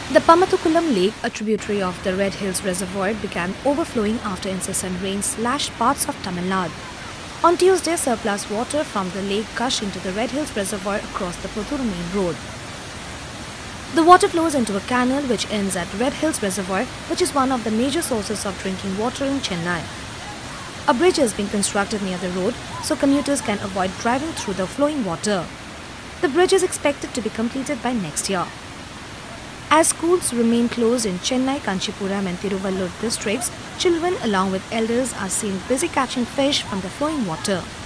The Pamathukulam Lake, a tributary of the Red Hills Reservoir, began overflowing after incessant rains slashed parts of Tamil Nadu. On Tuesday, surplus water from the lake gushed into the Red Hills Reservoir across the Puthur main road. The water flows into a canal which ends at Red Hills Reservoir, which is one of the major sources of drinking water in Chennai. A bridge is being constructed near the road so commuters can avoid driving through the flowing water. The bridge is expected to be completed by next year. As schools remain closed in Chennai, Kanchipuram and Tiruvallur districts, children along with elders are seen busy catching fish from the flowing water.